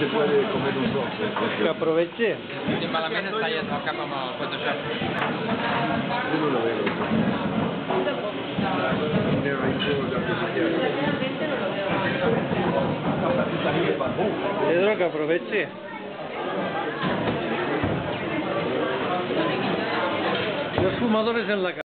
se puede comer un trozo. Que aproveché. Sí, malament està allà al cap amb el Photoshop. Yo no lo veo. Ne ho incluso anche se Realmente no lo veo. Pedro, que aproveche. Los fumadores en la calle.